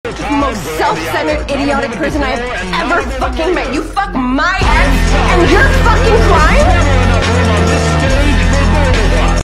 Most self-centered, idiotic person I have ever fucking met. You fuck my ex, and you're fucking crime?